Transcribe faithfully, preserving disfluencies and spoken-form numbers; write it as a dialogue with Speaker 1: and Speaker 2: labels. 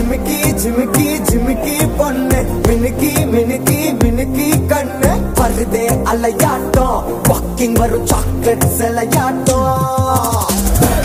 Speaker 1: ஜிமிக்கி ஜிமிக்கி ஜிமிக்கி பொண்ணு மினுக்கி மினுக்கி மினுக்கி கண்ணு வருதே அலையாட்டம் வாக்கிங் வரும் சாக்லேட் சிலையாட்டம்